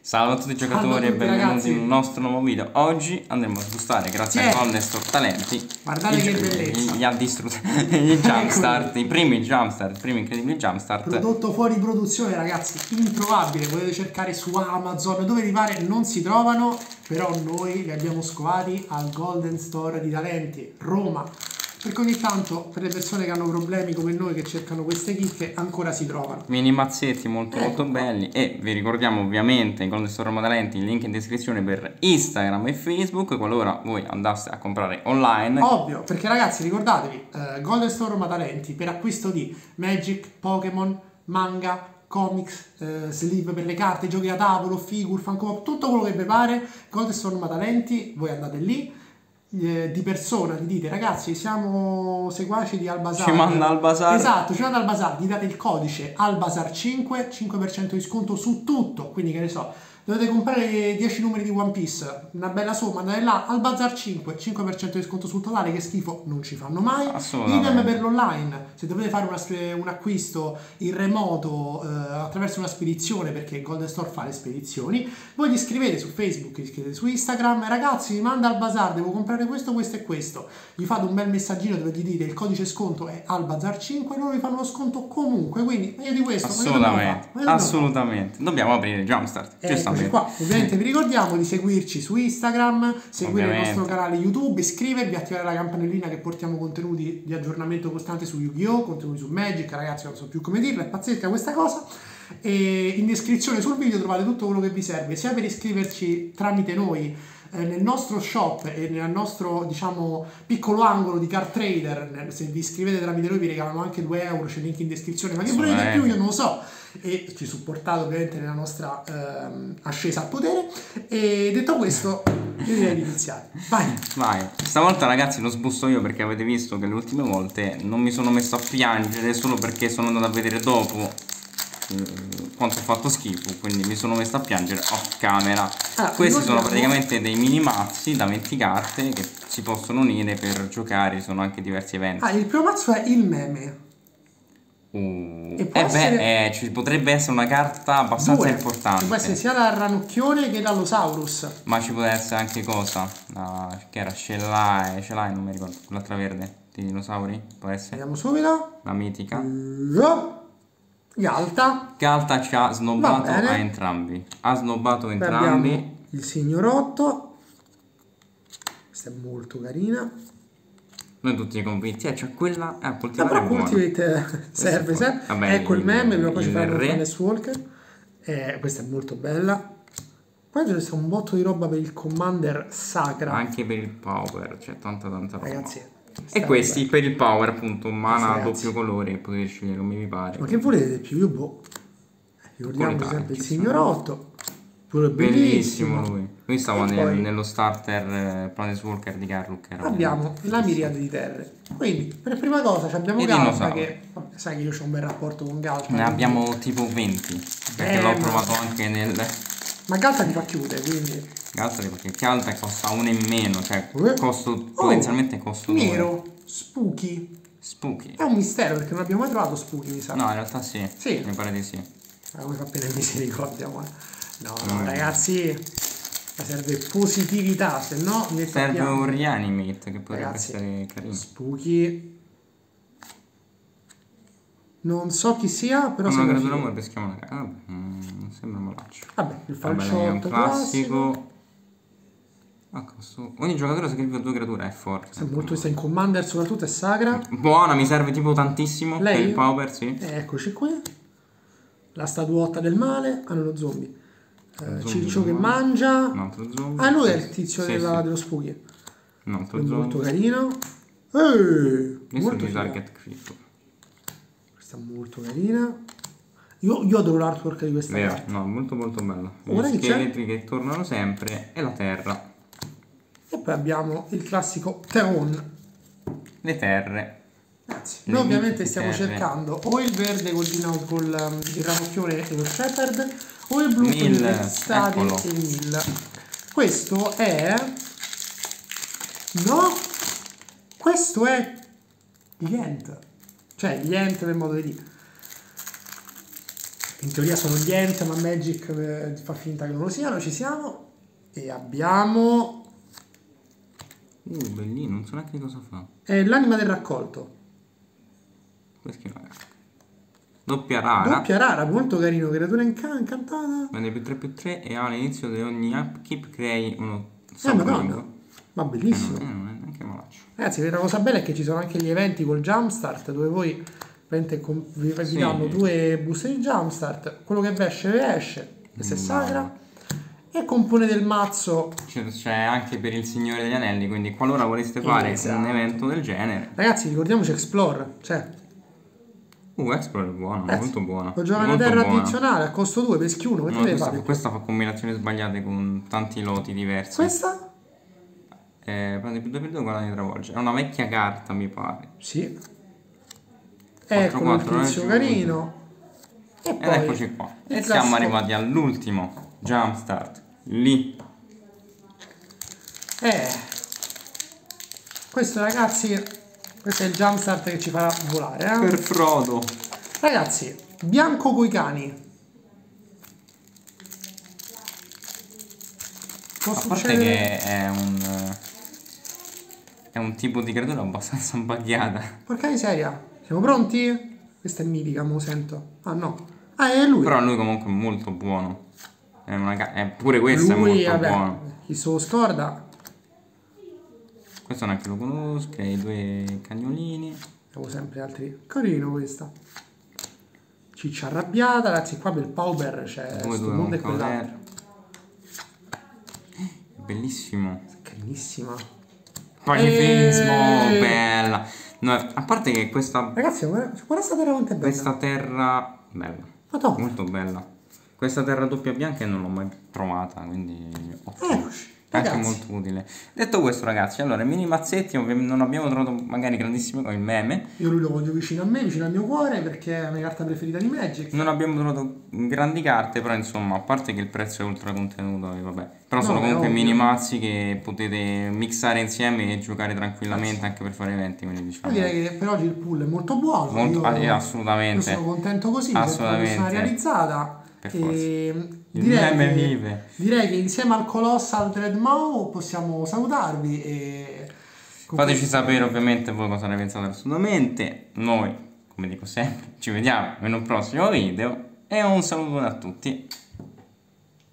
Salve a tutti i giocatori e benvenuti in un nostro nuovo video. Oggi andremo a sbustare, grazie a Golden Store Talenti, guardate che bellezza, gli ha distrutti i jumpstart, i primi jumpstart, i primi incredibili jumpstart. Prodotto fuori produzione, ragazzi, introvabile. Potete cercare su Amazon, dove vi pare non si trovano, però noi li abbiamo scovati al Golden Store di Talenti, Roma. Perché ogni tanto per le persone che hanno problemi come noi che cercano queste chicche ancora si trovano. Mini mazzetti molto belli. E vi ricordiamo ovviamente in Golden Store Roma Talenti il link in descrizione per Instagram e Facebook qualora voi andaste a comprare online. Ovvio, perché ragazzi ricordatevi, Golden Store Roma Talenti per acquisto di Magic, Pokémon, manga, comics, sleeve per le carte, giochi da tavolo, figure, Funko, tutto quello che vi pare. Golden Store Roma Talenti, voi andate lì di persona, gli dite ragazzi siamo seguaci di Albazar, ci manda Albazar, esatto, ci manda Albazar, gli date il codice Albazar5, 5% di sconto su tutto, quindi che ne so, dovete comprare 10 numeri di One Piece, una bella somma, andate là, Albazar 5% di sconto sul totale, che schifo, non ci fanno mai. Idem per l'online, se dovete fare un acquisto in remoto attraverso una spedizione, perché Golden Store fa le spedizioni, voi gli scrivete su Facebook, gli scrivete su Instagram, ragazzi mi manda Albazar, devo comprare questo, questo e questo, gli fate un bel messaggino dove gli dite il codice sconto è Albazar 5 e loro vi fanno lo sconto comunque, quindi meglio di questo, assolutamente, dobbiamo aprire il jumpstart, qua. Ovviamente vi ricordiamo di seguirci su Instagram, seguire il nostro canale YouTube, iscrivervi, attivare la campanellina che portiamo contenuti di aggiornamento costante su Yu-Gi-Oh!, contenuti su Magic, ragazzi non so più come dirlo, è pazzesca questa cosa. E in descrizione sul video trovate tutto quello che vi serve, sia per iscriverci tramite noi nel nostro shop e nel nostro, diciamo, piccolo angolo di card trader. Se vi iscrivete tramite noi vi regalano anche 2 euro, c'è il link in descrizione, ma che volete più io non lo so, e ci supportate ovviamente nella nostra ascesa al potere. E detto questo io direi di iniziare. Vai. Stavolta ragazzi lo sbusto io, perché avete visto che le ultime volte non mi sono messo a piangere solo perché sono andato a vedere dopo quanto ho fatto schifo, quindi mi sono messo a piangere off camera. Questi sono praticamente dei mini mazzi da 20 carte che si possono unire per giocare, sono anche diversi eventi. Il primo mazzo è il meme. Ci potrebbe essere una carta abbastanza importante. Può essere sia la Ranocchione che l'Allosaurus. Ma ci può essere anche cosa? Che era Shelai, non mi ricordo, quell'altra verde dei dinosauri, può essere? Vediamo subito. La mitica. Galta ci ha snobbato a entrambi. Ha snobbato entrambi. Abbiamo il signorotto. Questa è molto carina. Noi tutti convinti. C'è quella. Cultivate è Cultivate serve. Vabbè, ecco il meme. Prima poi ci faremo Furnace Walker. Questa è molto bella. Qua c'è un botto di roba per il Commander Sacra. Anche per il Power. C'è tanta roba. Ragazzi. E questi per il Power, appunto, mana a doppio colore, potete scegliere come vi pare. Ma che volete più? Io ricordiamo sempre il signorotto. Pure bellissimo lui. Lui stava nello starter Planeswalker di Garruk. Abbiamo la miriade di terre. Quindi, per prima cosa abbiamo Galta, che sai che io ho un bel rapporto con Galta. Ne abbiamo tipo 20. Perché l'ho provato anche nel. Ma Galta ti fa chiudere, quindi. Galta perché Galta costa 1 in meno, cioè potenzialmente costo nero, Spooky. È un mistero perché non abbiamo mai trovato Spooky, mi sa. No, in realtà sì. Mi pare di sì. Come fa bene misericordia, ma. No, ragazzi, serve positività, se no serve un reanimate che potrebbe essere carino. Spooky. Non so chi sia, però una creatura morte si chiama non sembra malaccio. Vabbè, il falciotto è un classico. Ogni giocatore sacrifica 2 creature, è forte. Sta in Commander, soprattutto è sacra. Buona, mi serve tipo tantissimo. Lei? Per il Power, sì. Eccoci qui. La statuotta del male. Lo zombie. Ciccio che mangia. Un altro zombie. Lui è il tizio dello Spooky. Un altro zombie. Molto carino. Molto target critico. Questa è molto carina. Io adoro l'artwork di questa carta. No, molto bella. Gli scheletri che tornano sempre e la terra. E poi abbiamo il classico Theon. Le terre. Noi ovviamente stiamo cercando o il verde con il ranocchione e lo shepherd, o il blu con il stadi e il mill. Questo è. No! Questo è gli Ent. Cioè gli Ent per modo di dire. in teoria sono gli Ent, ma Magic fa finta che non lo siano. Ci siamo. E abbiamo bellino, non so neanche cosa fa. è l'anima del raccolto. Questo è una carta. Doppia rara. Doppia rara, molto carino, creatura incantata. Vende +3/+3 e all'inizio di ogni upkeep crei uno Madonna. Ma bellissimo. non è neanche malaccio. Ragazzi, la cosa bella è che ci sono anche gli eventi col Jumpstart dove voi vi danno 2 buste di Jumpstart. Quello che esce. Questa è sacra. E compone del mazzo. C'è anche per il Signore degli Anelli, quindi qualora voleste fare un evento del genere. Ragazzi, ricordiamoci Explore. Cioè. Explore è buono, molto buono. Può giocare una terra addizionale a costo 2, peschi 1. Questa fa combinazioni sbagliate con tanti loti diversi. Questa? Prendi +2/+2 guadagni travolgere. È una vecchia carta, mi pare. Sì. Ecco il tizio carino. Ed eccoci qua. E siamo arrivati all'ultimo Jumpstart. Lì. Questo, ragazzi, questo è il Jumpstart che ci farà volare. Per Frodo. Ragazzi, bianco coi cani. A parte che è un tipo di creatura abbastanza buggiata. Porca miseria. Siamo pronti? Questa è mitica, mo sento. Ah no. Ah, è lui. Però lui comunque è molto buono. Pure questo è molto buono. Chi se lo scorda. Questo neanche lo conosco, i 2 cagnolini. Abbiamo sempre altri. Carino questa. Ciccia arrabbiata, ragazzi, qua per il Pauper c'è questo mondo e quell'altro. Bellissimo. Carinissima. Pacifismo, bella. No, a parte che questa... Ragazzi, guarda sta terra quanto è bella. Questa terra... bella. Madonna. Molto bella. Questa terra doppia bianca non l'ho mai provata, quindi... È anche molto utile. Detto questo, ragazzi, allora mini mazzetti, non abbiamo trovato magari grandissime come il meme. Io lui lo voglio vicino a me, vicino al mio cuore, perché è la mia carta preferita di Magic. Non abbiamo trovato grandi carte, però insomma, a parte che il prezzo è ultra contenuto, vabbè. Però sono comunque mini mazzi che potete mixare insieme e giocare tranquillamente anche per fare eventi, quindi diciamo. Io direi che per oggi il pool è molto buono. Assolutamente. Io sono contento così, assolutamente. È realizzata. Direi che insieme al Colossal Dreadmaw possiamo salutarvi e fateci sapere ovviamente voi cosa ne pensate assolutamente. Noi, come dico sempre, ci vediamo in un prossimo video e un saluto a tutti.